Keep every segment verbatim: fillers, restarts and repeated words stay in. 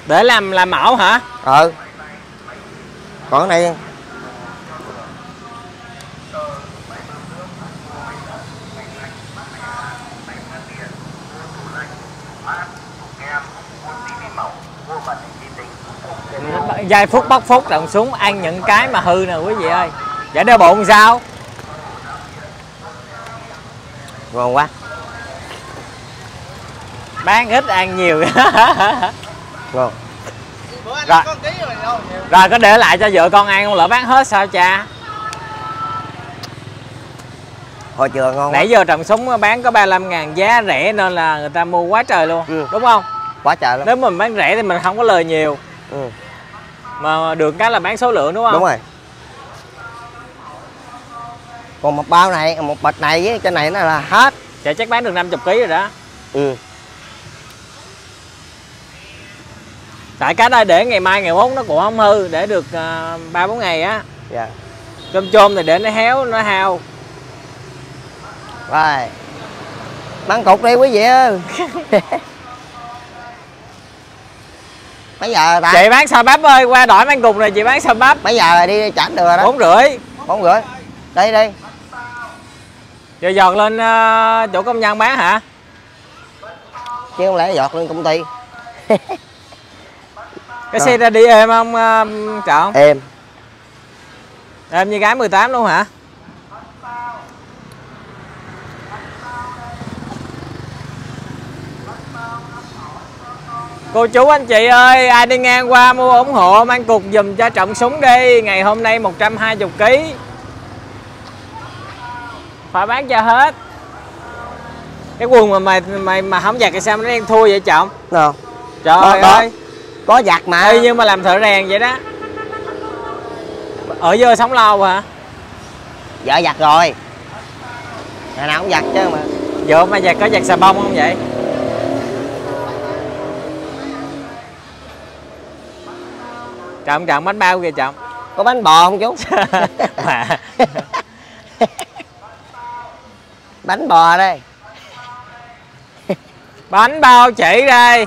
Để làm làm mẫu hả? Ừ. Còn cái này Giây phút bắt phút động súng ăn những cái mà hư nè quý vị ơi. Dạ đeo bụng sao? ngon quá. Bán ít ăn nhiều. Ngon. Rồi. Rồi có để lại cho vợ con ăn không, lỡ bán hết sao cha? Hồi chưa ngon. Nãy giờ trồng súng bán có ba mươi lăm ngàn, giá rẻ nên là người ta mua quá trời luôn. Ừ. Đúng không? Quá trời lắm. Nếu mình bán rẻ thì mình không có lời nhiều. Ừ. Mà được cái là bán số lượng đúng không? Đúng rồi. Còn một bao này, một bịch này với trên này nó là hết. Dạ chắc bán được năm mươi ký rồi đó. Ừ. Tại cái đây để ngày mai ngày mốt nó cũng không hư, để được ba bốn ngày á. Dạ. Chôm chôm thì để nó héo, nó hao. Rồi. Bán cục đi quý vị ơi. Mấy giờ ta? Chị bán xà bắp ơi, qua đổi mang cục này chị bán xà bắp. Mấy giờ đi chảnh được rồi đó. Bốn rưỡi. Bốn rưỡi. Đây đi. Giờ giọt lên uh, chỗ công nhân bán hả? Chứ không lẽ giọt lên công ty. Cái xe ra đi êm không uh, Trọng? Êm. Êm như gái mười tám luôn hả? Cô chú anh chị ơi, ai đi ngang qua mua ủng hộ mang cục giùm cho Trọng Súng đi. Ngày hôm nay một trăm hai mươi ký. Phải bán cho hết. Cái quần mà mày mày mà không giặt thì sao nó đen thui vậy Trọng? Đâu? Trời đó, ơi. Đó. Có giặt mà. Y như mà làm thợ rèn vậy đó. Ở dơ sống lâu hả? Vợ giặt rồi. Ngày nào cũng giặt chứ mà. Vợ mà giặt có giặt xà bông không vậy? Trọng Trọng bánh bao kìa Trọng. Có bánh bò không chú? Mà. Bánh bò đây. Bánh bao chỉ đây.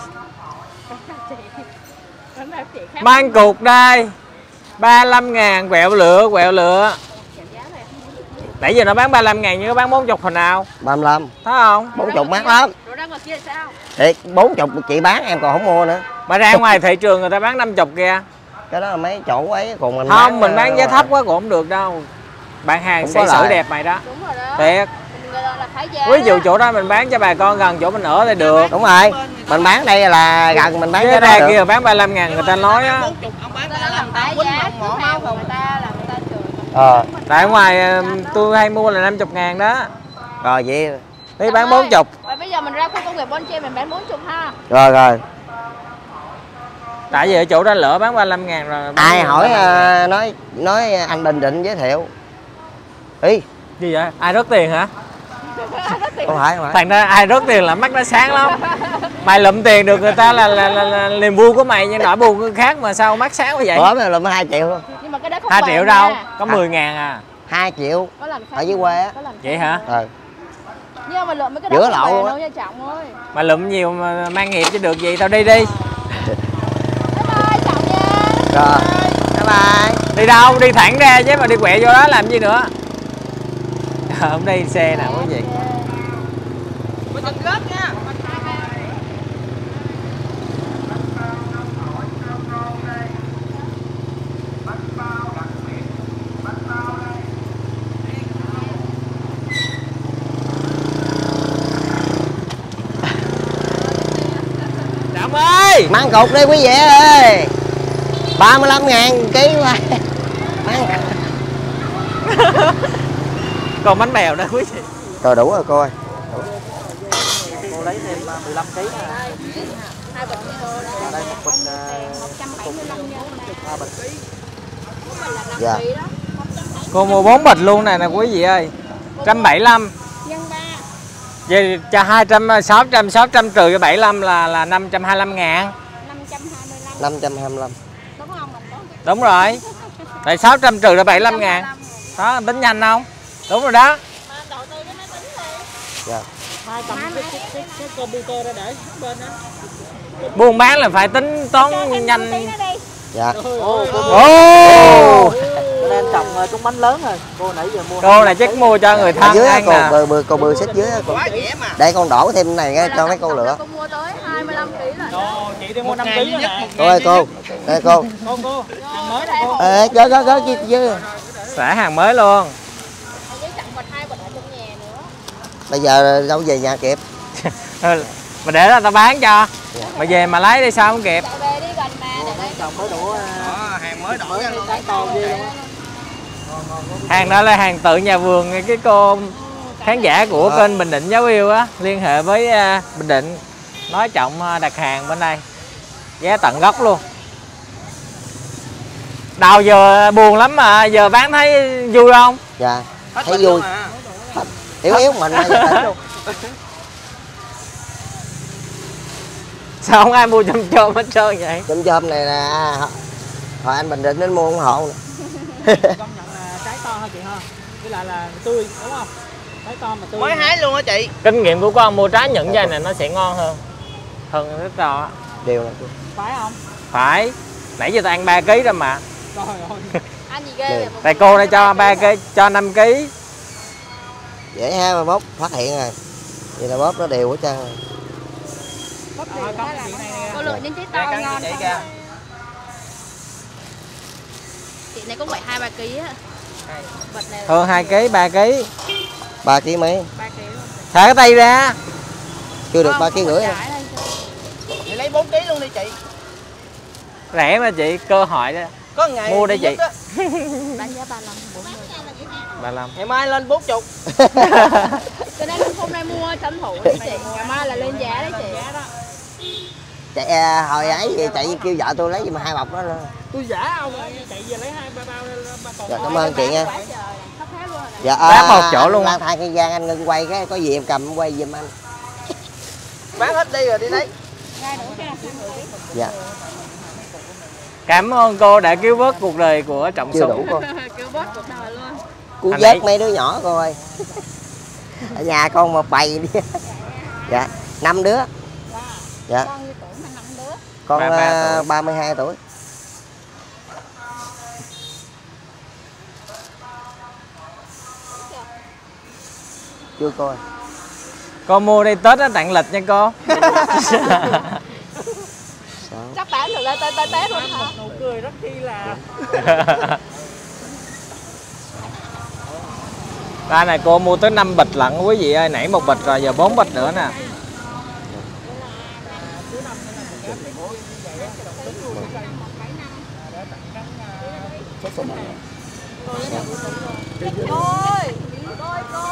Mang cục đây. ba mươi lăm ngàn quẹo lựa quẹo lựa. Nãy giờ nó bán ba mươi lăm ngàn nhưng nó bán bốn mươi hồi nào? ba mươi lăm. Thấy không? bốn mươi mắc lắm. Thiệt, bốn mươi chị bán em còn không mua nữa. Mà ra ngoài thị trường người ta bán năm mươi kìa. Cái đó là mấy chỗ ấy còn mình không bán, mình bán giá thấp quá cũng không được đâu. Bạn hàng sẽ xử đẹp mày đó. Đúng rồi đó. Thiệt. Ví dụ chỗ đó mình bán cho bà con gần chỗ mình ở thì được. Đúng rồi. Mình bán đây là gần mình bán cái ra ra kia bán ba mươi lăm ngàn người ta nói á. Ờ. Tại ngoài tôi hay mua là năm mươi ngàn đó. Rồi vậy. Đi bán bốn mươi. Và bây giờ mình ra khu công nghiệp Bon Tre mình bán bốn mươi ha. Rồi rồi. Tại vì ở chỗ đó lỡ bán ba mươi lăm ngàn rồi. Ai hỏi uh, nói nói anh Bình Định giới thiệu. Ý. Gì vậy? Ai rớt tiền hả? Không phải, không phải. Thành ra ai rớt tiền là mắt nó sáng lắm. Mày lụm tiền được người ta là, là, là, là niềm vui của mày, nhưng nỗi buồn người khác mà sao mắt sáng quá vậy? Bữa mày lụm hai triệu luôn. Nhưng mà cái đó không hai triệu đâu, nha. có mười ngàn à. hai triệu. Ở dưới quê á. Vậy hả? Ừ. Nhưng mà lượm mấy cái đó giữa lậu đâu nha Trọng ơi. Mà lụm nhiều mà mang nghiệp chứ được gì, tao đi đi. Bye bye Trọng nha. Rồi. Bye bye. Đi đâu? Đi thẳng ra chứ mà đi quẹo vô đó làm gì nữa. Không đi xe nào quý vị. Trọng ơi, Mang cục đi quý vị ơi. ba mươi lăm ngàn ký mà. Mang. còn bánh bèo đó quý vị. Rồi đủ rồi cô ơi. Cô lấy thêm mười lăm ký. Hai bịch đây một bịch một trăm bảy mươi lăm nha. ba bịch. Dạ. Cô mua bốn bịch luôn này nè quý vị ơi. một trăm bảy mươi lăm. Nhân ba. Vậy cho hai trăm, sáu trăm, sáu trăm trừ cho bảy mươi lăm là là năm trăm hai mươi lăm ngàn. năm trăm hai mươi lăm. năm trăm hai mươi lăm. Đúng không? Đúng rồi. Tại sáu trăm trừ ra bảy mươi lăm ngàn. Đó, tính nhanh không? Đúng rồi đó. Dạ. Hai cầm cái, cái, cái, cái computer ra để bên đó. Buôn bán là phải tính toán nhanh. Dạ. Ồ. Nên trồng trúng bánh lớn rồi. Cô nãy giờ mua. Cô này chắc mua cho người thân dưới ăn cô nè. bự bự cô bự xích dưới cô. Đây con đổ thêm cái này nghe cho mấy cô lựa. Cô mua tới hai mươi lăm ký rồi. Cô chị đi mua năm ký rồi nè. Cô ơi cô. Đây cô. Cô cô, hàng mới nè cô. Ê gớ gớ gớ kia dưới. Xả hàng mới luôn. Với chậm bịch hai bịch ở trong nhà nữa. Bây giờ đâu về nhà kịp. Mà để là tao bán cho. Mà về mà lấy đi sao không kịp. Chạy về đi gần mà để đây. Trồng mới đủ hàng mới đổi ra con to ghê luôn. Hàng đó là hàng tự nhà vườn. Cái cô khán giả của kênh Bình Định Giáo Yêu á liên hệ với Bình Định nói Trọng đặt hàng bên đây, giá tận gốc luôn. Đầu giờ buồn lắm mà giờ bán thấy vui không? Dạ thấy vui. Yếu yếu mình luôn. Sao không ai mua chôm chôm hết trơn vậy? Chôm chôm này là hồi anh Bình Định đến mua ủng hộ nè. Công nhận là trái to hả chị ha? Với lại là tươi đúng không? Trái to mà tươi. Mới hái luôn á chị. Kinh nghiệm của con mua trái những dây này nó sẽ ngon hơn hơn rất to. Điều này. Phải không? Phải. Nãy giờ tao ăn ba ký rồi mà. Trời ơi. Ăn gì ghê vậy? Tại cô đây cho ba ký, cho năm ký. Dễ ha mà bóp phát hiện rồi. Vậy là bóp nó đều hết trơn rồi. Cô lựa những trái to ngon chị không? kìa. Chị này cũng phải hai ba ký á. Bịch này Hơn hai ký, ba ký. ba ký mấy? ba ký luôn. Thả cái tay ra. Chưa được ba ký rưỡi. Chị lấy bốn ký luôn đi chị. Rẻ mà chị, cơ hội đó. Có ngày Mua đây chị. Bán giá ba mươi lăm, bốn mươi. ba mươi lăm. Ngày mai lên bốn mươi. Cho nên hôm nay mua tranh thủ đi chị. Ngày mai là lên giá đấy chị. Chạy à, hồi ấy thì chạy kêu vợ tôi lấy giùm hai bọc đó luôn. Tôi giả không chạy về lấy hai ba bao ba còn. Dạ, cảm ơn chị nha. Sắp hết luôn rồi. Dạ Bán một chỗ luôn. Lang thang Kiên Giang anh ngưng quay cái có gì em cầm quay giùm anh. Bán hết đi rồi đi lấy. Dạ. Cảm ơn cô đã cứu vớt cuộc đời của Trọng Chưa Sùng. đủ cô. Cứu vớt cuộc đời luôn. Cứu Anh vớt ấy. mấy đứa nhỏ cô ơi. Ở nhà con mà bày đi. Dạ, năm đứa. Dạ. Con như tuổi mà năm đứa. Con ba mươi ba tuổi. ba mươi hai tuổi. Chưa coi. Cô mua đây Tết nó tặng lịch nha cô. Chắc bán được lên tới tới Tết luôn hả? Nụ cười rất chi là. Cái này cô mua tới năm bịch lận quý vị ơi, nãy một bịch rồi giờ bốn bịch nữa nè. Cô ơi, cô ơi cô.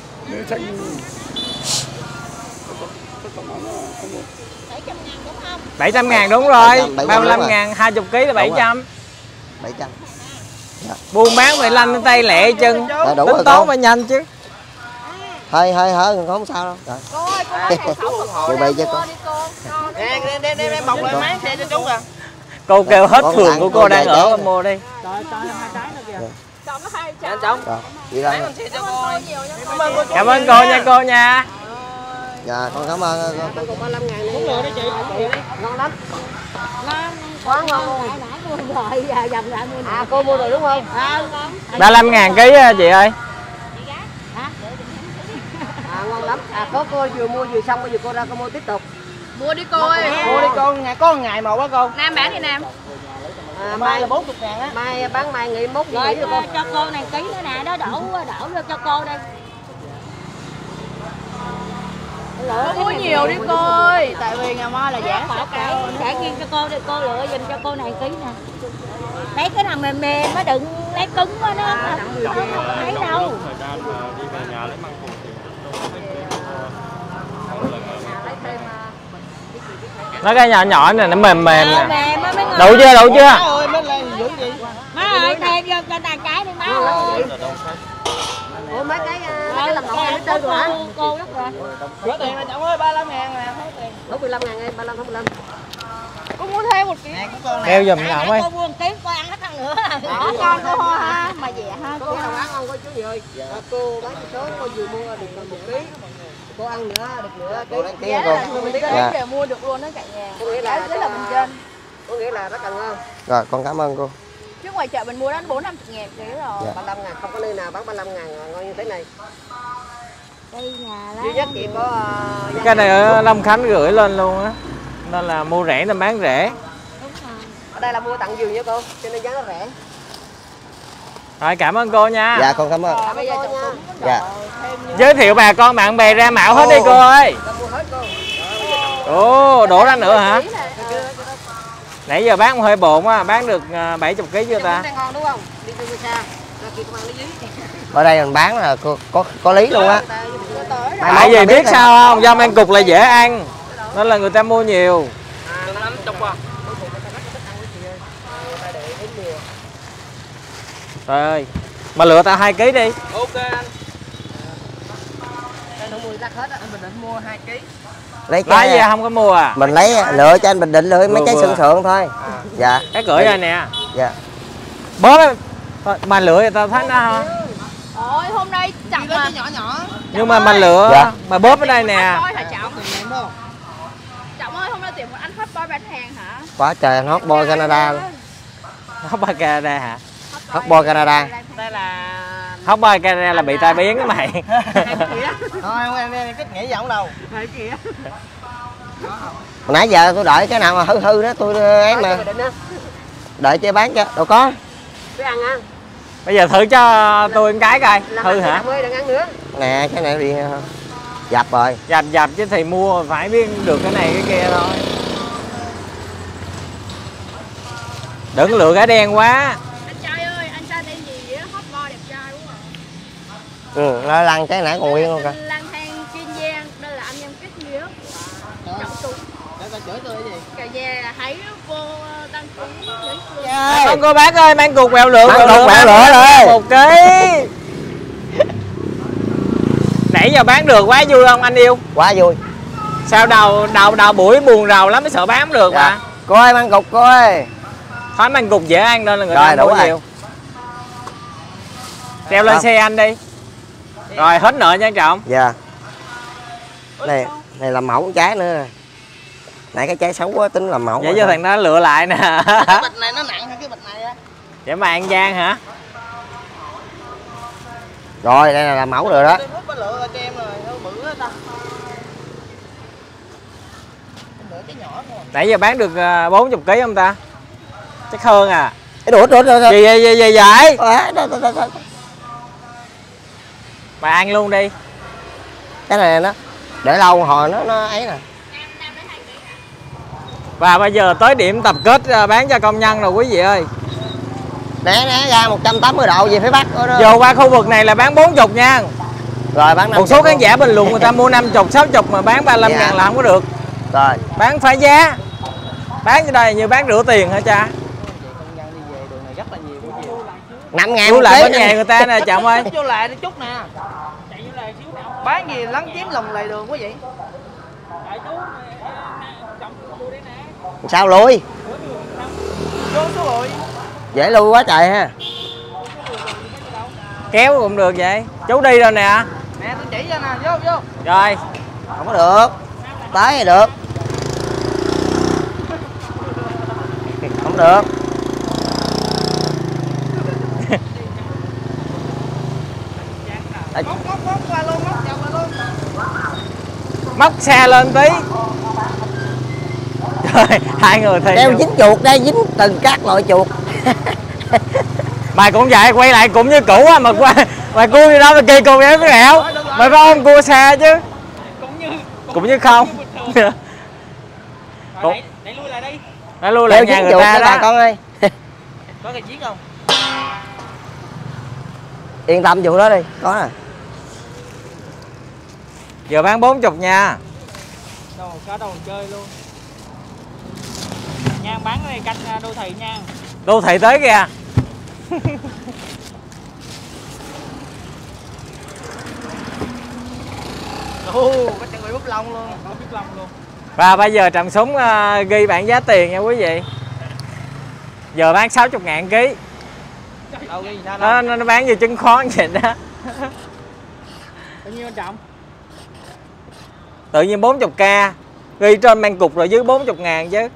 bảy trăm ngàn đúng rồi. bảy trăm, bảy trăm ba mươi lăm đúng rồi. ngàn, hai mươi ký là bảy trăm. bảy trăm. Buôn bán phải lanh tay lẹ chân. Dạ, đủ Tính rồi toán cô. phải nhanh chứ. Hơi hơi hơi không sao đâu. Rồi. Cô ơi, cô ơi, hàng khẩu của cô Chuẩn bị cho cô. đi cô. Nè đem đem đem đem bọc lên máy xe cho chú kìa. Cô kêu hết Con phường tặng của cô cô đang vài ở trái cô này. mua đi. Trời cho em hai trái nữa kìa. Chọn có hai Dạ trăm. anh Trọng. Rồi, đi đâu? Bán con xe cho Cảm cô. ơn cô nhiều nha cô. Cảm ơn cô chú. Cảm ơn cô nha cô nha. Dạ con cảm ơn cô. Cũng ba mươi lăm ngàn đi. Cũng lừa đấy chị. Ngon lắm. Ngon. Quá ngon luôn. Nãy mua rồi, giờ dòng lại mua. À cô mua rồi đúng không? À ngon. ba mươi lăm ngàn ký á, chị ơi. À, ngon lắm. À có cô vừa mua vừa xong bây giờ cô ra cô mua tiếp tục. Mua đi cô ơi. Mua đi cô, ngày có một ngày một á cô. Nam bán đi Nam. À, Mai mai là bốn mươi ngàn á. mai bán mai nghỉ mốt Rồi nghỉ rồi cô. cho cô này ký nữa nè, đó đổ đổ vô cho cô đây. Cô mua nhiều đi cô ơi. Tại vì ngày mai là giá Phải sẽ cao. để riêng cho cô đi, cô lựa giùm cho cô này ký nè. Lấy cái nào mềm mềm nó đừng lấy cứng quá nó nó không thấy đâu. Nó cái nhỏ nhỏ này nó mềm mềm Ờ, nè. mềm á mấy người. Đủ chưa, đủ chưa? Má ơi, mấy lên dữ gì? Má ơi thêm vô cho tàn cái đi má ơi. Ủa mấy cái à, mấy Rồi, cái làm nổi hết trơn rồi hả? cô đất rồi. Có tiền là Trọng ơi, ba mươi lăm ngàn nè, hết tiền. Đúng mười lăm ngàn em, ba mươi lăm, mười lăm. Cô mua thêm một ký. Nè của con nè. Kêu giùm nhậu ơi. Cô buông ký coi ăn hết ăn nữa. Đó con cô hoa ha, mà dẻ ha. Cô nào bán không có chú gì ơi. À, cô bán số cô vừa mua được một ký. cô ăn nữa, được nữa. Cô đăng ký Giá cô. là mười ký Dạ. giờ mua được luôn đó cả nhà. Có nghĩa là Giá rất là bên trên. có nghĩa là rất là ngon. Rồi con cảm ơn cô. Chứ ngoài chợ mình mua đó bốn năm chục ngàn ký rồi. Dạ. ba mươi lăm ngàn, không có nơi nào bán ba mươi lăm ngàn ngon như thế này. Đây nhà lá. Duy nhất chỉ có uh, Cái này ở Long Khánh gửi lên luôn á, nên là mua rẻ nên bán rẻ. Đúng rồi. ở đây là mua tặng vườn nha cô, cho nên giá nó rẻ. Rồi cảm ơn cô nha. Dạ con cảm ơn. Bây giờ chồng cũng có Dạ. đợi thêm như Giới thiệu bà con bạn bè ra mạo hết đi cô ơi. Đã mua hết cô. Ồ, đổ ra nữa hả? ký này. Nãy giờ bán hơi bộn á, bán được bảy mươi ký chưa ta? Đang ngon đúng không? Đi từ xa, ra kia công an lấy dưới. Ở đây mình bán là có có, có lý luôn á. Tại vì biết sao không? Do mang cục là dễ ăn, nên là người ta mua nhiều. Trời ơi, mà lựa tao hai ký đi. Ok anh. Anh không mua rác hết á, anh Bình Định mua hai ký. Lấy Lấy gì cái không có mua à? mình lấy lựa cho anh Bình Định lựa mấy Vừa trái vừa. sườn sườn thôi. Dạ. Cái gửi ra nè. Dạ. Bóp á. Thôi, mà lựa thì tao thấy nó hả? Ôi hôm nay chậm mà. Nhỏ nhỏ. Nhưng mà mà lựa, Dạ. mà bóp ở đây nè. Boy hả Trọng? Trọng ơi hôm nay tìm một anh hot boy bán hàng hả? Quá trời hot boy Canada luôn. Hot boy Canada hả? Hot boy Canada. Đây là Hot boy Canada là bị tai biến á mày. thôi em em kích nghĩ giọng đâu. Vậy kìa. Hồi nãy giờ tôi đợi cái nào mà hư hư đó tôi ấy mà Bình Định á. đợi cho bán cho. Đâu có. Cứ ăn á. Bây giờ thử cho tôi một cái coi. Làm Hư ăn hả? mới đừng ăn nữa. Nè cái này bị dập rồi. Dập dập chứ thì mua phải biết được cái này cái kia thôi. Đừng lựa cái đen quá. Anh trai ơi, anh trai tên gì vậy? Hot boy đẹp trai quá à. Ừ, nó lăn cái nãy còn nguyên luôn kìa. Lang thang Kiên Giang, đây là anh em kết nghĩa. Trọng Tùng. Để coi chửi tôi cái gì? Cả nhà hãy vô đăng ký giấy phương. Không cô bác ơi, mang cục bèo lựa. Mang cục bèo lựa rồi. Một ký. Nãy giờ bán được quá vui không anh yêu? Quá vui. Sao đầu đầu đầu buổi buồn rầu lắm mới sợ bán không được Dạ. mà. Cô ơi mang cục cô ơi. Thôi mang cục dễ ăn nên là người Rồi, ta đủ mua rồi. nhiều. Treo lên Không. xe anh đi. Rồi hết nợ nha Trọng. Dạ. Này này là mẫu trái nữa nè. Nãy cái trái xấu quá tính làm mẫu. Vậy cho thằng đó lựa lại nè. Cái bịch này nó nặng hơn cái bịch này á. Vậy mà ăn gian hả? Rồi đây là làm mẫu rồi đó. Tôi múc cái lựa cho em rồi, nó bự hết ta. Lựa cái nhỏ thôi. Nãy giờ bán được bốn mươi ký không ta? Chắc hơn à. Cái đũa đũa đũa. Gì gì gì gì vậy? Đó, đó, đó, đó. Bà ăn luôn đi. Cái này nó để lâu hồi nó nó ấy nè. Và bây giờ tới điểm tập kết bán cho công nhân rồi quý vị ơi. Né né ra một trăm tám mươi độ về phía bắc đó. Vô qua khu vực này là bán bốn mươi nha. Rồi bán năm Một số khán luôn. giả bình luận người ta mua năm mươi, sáu mươi mà bán ba mươi lăm Dạ. ngàn là không có được. Rồi. Bán phá giá. Bán cho đây như bán rửa tiền hả cha? Công nhân đi về đường này rất là nhiều của nhiều. năm ngàn Chú một lại ký. bên nhà người ta nè Trọng ơi. Vô lại đi chút nè. Chạy vô lại xíu nào. Bán gì lấn chiếm lòng lề đường quá vậy? Sao lùi? Vô số rồi. Dễ lui quá trời ha. Kéo cũng được vậy. Chú đi rồi nè. Nè tôi chỉ cho nè, vô vô. Rồi. Không có được. Tới thì được. Không được. Móc móc móc qua luôn, móc chồng qua luôn. Móc xe lên tí. Rồi, hai người thì Đeo dính chuột đây, dính từng các loại chuột. mày cũng vậy, quay lại cũng như cũ á mà qua mày cua gì đâu mà kỳ cục vậy cái mẹo. Mày phải ôm cua xe chứ. Cũng như Cũng như không. Cũng đẩy lui lại đi. nó lui lại Đeo nhà dính người chuột ta đó bà đó. con ơi. Có cái chiếc không? Yên tâm vụ đó đi, có nè. Giờ bán bốn mươi nha. Đồ có đồ chơi luôn. Nhang bán cái này canh đô thị nha. Đô thị tới kìa. Ồ, có chân bị bút lông luôn, có bút lông luôn. Và bây giờ Trọng Súng uh, ghi bảng giá tiền nha quý vị. Giờ bán sáu mươi ngàn ký. Đâu ghi sao Nó, nó, nó bán như chứng khoán vậy đó. Bao nhiêu anh Trọng? Tự nhiên bốn mươi k. Ghi trên mang cục rồi dưới bốn mươi ngàn chứ.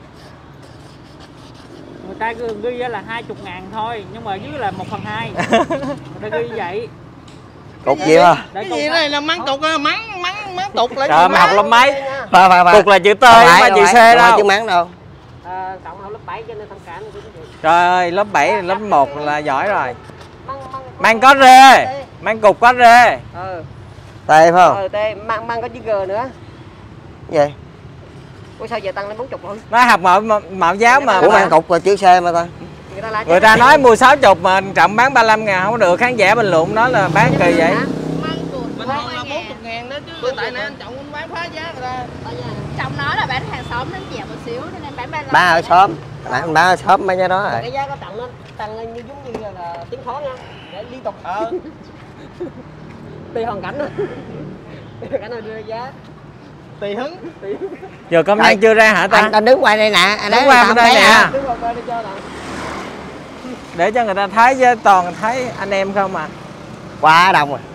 Người ta ghi, ghi là hai mươi ngàn thôi, nhưng mà dưới là một phần hai. Người ta ghi vậy. Cục gì à? Cái gì này là mắng tục á, mắng mắng mắng tục lại. Trời mày học lớp mấy? Phải phải phải. Cục là chữ T mà chữ C đâu. Chứ mắng đâu. À, cộng học lớp bảy cho nên thông cảm được cái gì. Trời ơi, lớp bảy, lớp một là giỏi rồi. Mang có rê, mang cục có rê. Ừ. T phải không? Ừ, T, mang, mang có chữ G nữa. Vậy? Ủa sao giờ tăng lên bốn mươi luôn? Nó học mạo mạo giáo mà. Ủa mang cục là chữ C mà ta. Người ta, Người ta nói mua sáu mươi mà Trọng bán ba mươi lăm ngàn không có được, khán giả bình luận nói là bán kỳ vậy. Bình thường là bốn mươi ngàn đó chứ, tại nãy anh Trọng anh bán phá giá người ta. Trọng nói là bán hàng xóm đến dẹp một xíu nên em bán ba mươi lăm. Ba ở xóm. Nãy anh ba ở xóm mấy cái đó rồi. Cái giá có tăng lên, tăng lên như giống như là tiếng khó nha. Để liên tục. Ờ. Tùy hoàn cảnh thôi. Cái nào đưa giá. Tùy hứng. Giờ công nhân chưa ra hả ta? Anh, anh đứng ngoài đây nè, anh Đứng qua bên đây nè. Đứng qua bên đây cho nào. Để cho người ta thấy chứ toàn thấy anh em không à. Quá đông rồi.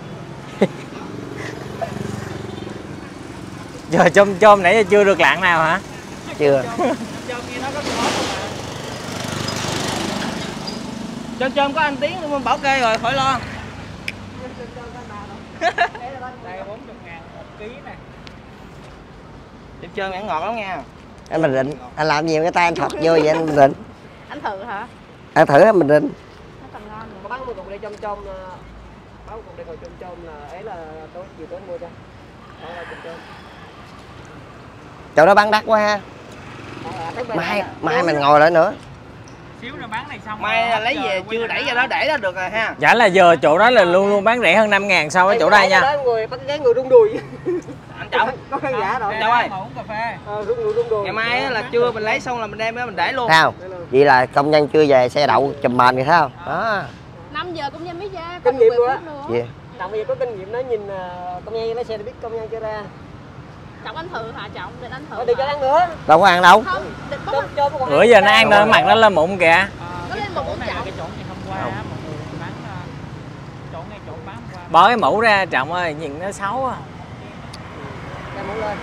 Giờ chôm chôm nãy giờ chưa được lạng nào hả? Chưa. Chôm chôm có anh Tiến luôn bảo kê rồi, khỏi lo. Đây bốn mươi ngàn một ký nè. Chôm chôm ăn ngọt lắm nha. Anh Bình Định, anh làm gì cái tay anh thọc vô vậy anh Bình Định? Anh thử hả? Anh thử anh Bình Định. Nó còn ngon nữa. Có bán một cục đây chôm chôm bán một cục đây ngồi chôm chôm là ấy là tối chiều tối mua cho. Đó là chôm chôm. Chỗ đó bán đắt quá ha. Mai mai mình ngồi lại nữa. Xíu nữa bán này xong. Mai là lấy về chưa đẩy ra đó để đó được rồi ha. Dạ là giờ chỗ đó là luôn luôn bán rẻ hơn năm ngàn so với chỗ đây nha. Người bắt cái người rung đùi. Anh Trọng. Có khán giả rồi. Đâu ơi? Uống cà phê. Ờ, rung đùi rung đùi. Ngày mai á là trưa mình lấy xong là mình đem đó mình để luôn. Thấy không? Vậy là công nhân chưa về xe đậu chùm mền rồi thấy không? Đó. năm giờ công nhân mới ra. Kinh nghiệm luôn á. Gì? Trọng bây giờ có kinh nghiệm nó nhìn công nhân lấy xe để biết công nhân chưa ra. Trọng anh thử hả Trọng? Để anh thử. Thôi đừng cho ăn nữa. Đâu có ăn đâu. Không, định bóc Chôm chôm còn Bữa giờ nó ăn nó mặt nó lên mụn kìa. Có lên một Này là Trọng. cái chỗ ngày hôm qua á, mọi người bán ờ, chỗ ngay chỗ bán hôm qua. Bỏ cái mũ ra Trọng ơi, nhìn nó xấu á. Ra mũ lên.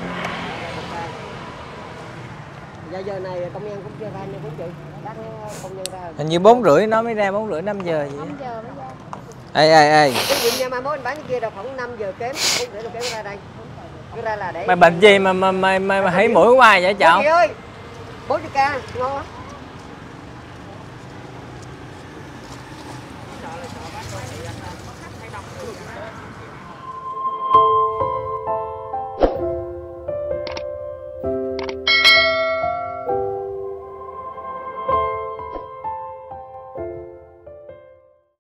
Giờ giờ này công nhân cũng chưa ra nhưng cũng chịu. Các công nhân ra. Hình như bốn rưỡi nó mới ra, bốn rưỡi năm giờ vậy. năm giờ mới ra. Ê ê ê. Cái gì nha mai mốt anh bán cái kia đâu khoảng năm giờ kém, bốn rưỡi rồi kém ra đây. Cứ ra là để. Mày bệnh gì mà mà mày mày, mày hãy mũi hoài vậy Trọng? Ơi. bốn mươi k ngon lắm.